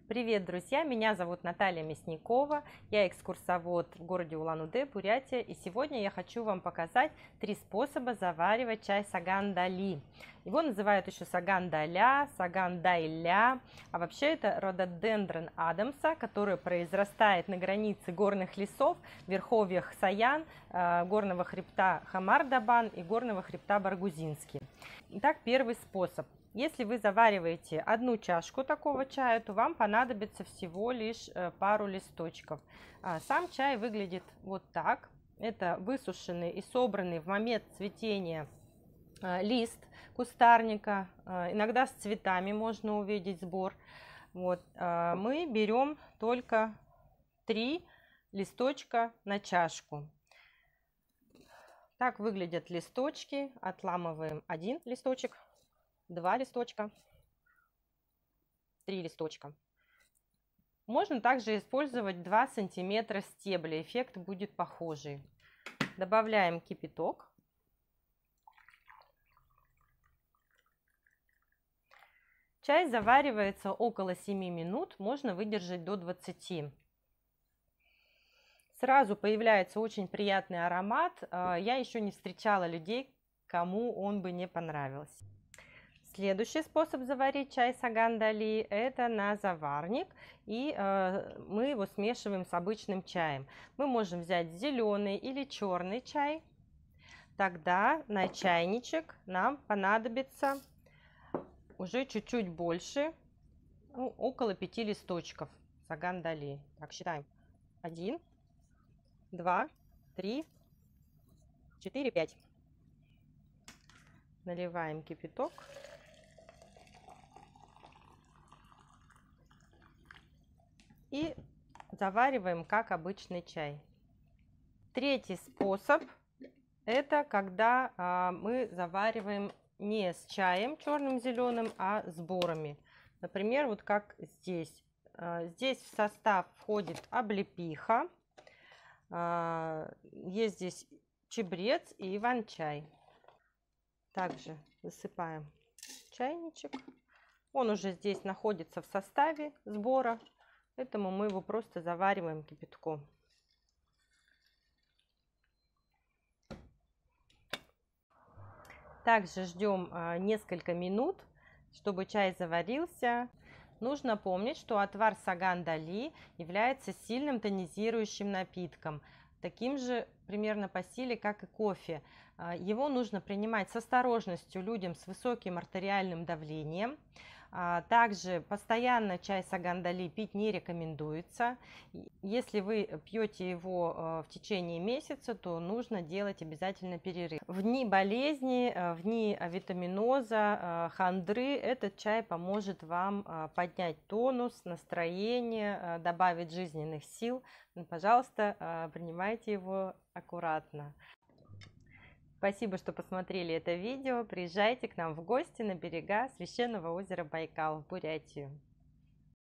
Привет, друзья! Меня зовут Наталья Мясникова, я экскурсовод в городе Улан-Удэ, Бурятия, и сегодня я хочу вам показать 3 способа заваривать чай саган-дали. Его называют еще саган-даля, саган-дайля, а вообще это рододендрон адамса, который произрастает на границе горных лесов, в верховьях Саян, горного хребта Хамар-Дабан и горного хребта Баргузинский. Итак, первый способ. Если вы завариваете одну чашку такого чая, то вам понадобится всего лишь пару листочков. Сам чай выглядит вот так. Это высушенный и собранный в момент цветения лист кустарника. Иногда с цветами можно увидеть сбор. Вот. Мы берем только 3 листочка на чашку. Так выглядят листочки. Отламываем 1 листочек. 2 листочка, 3 листочка. Можно также использовать 2 сантиметра стебля, эффект будет похожий. Добавляем кипяток. Чай заваривается около 7 минут, можно выдержать до 20. Сразу появляется очень приятный аромат. Я еще не встречала людей, кому он бы не понравился. Следующий способ заварить чай саган-дали – это на заварник, и мы его смешиваем с обычным чаем. Мы можем взять зеленый или черный чай. Тогда на чайничек нам понадобится уже чуть-чуть больше, около 5 листочков саган-дали. Так, считаем. 1, 2, 3, 4, 5. Наливаем кипяток. И завариваем как обычный чай. Третий способ – это когда мы завариваем не с чаем черным зеленым, а сборами. Например, вот как здесь. Здесь в состав входит облепиха, есть здесь чабрец и иван-чай. Также высыпаем чайничек. Он уже здесь находится в составе сбора. Поэтому мы его просто завариваем кипятком. Также ждем несколько минут, чтобы чай заварился. Нужно помнить, что отвар саган-дали является сильным тонизирующим напитком, таким же примерно по силе, как и кофе. Его нужно принимать с осторожностью людям с высоким артериальным давлением. Также постоянно чай саган-дали пить не рекомендуется. Если вы пьете его в течение месяца, то нужно делать обязательно перерыв. В дни болезни, в дни витаминоза, хандры этот чай поможет вам поднять тонус, настроение, добавить жизненных сил. Пожалуйста, принимайте его аккуратно. Спасибо, что посмотрели это видео. Приезжайте к нам в гости на берега священного озера Байкал в Бурятию.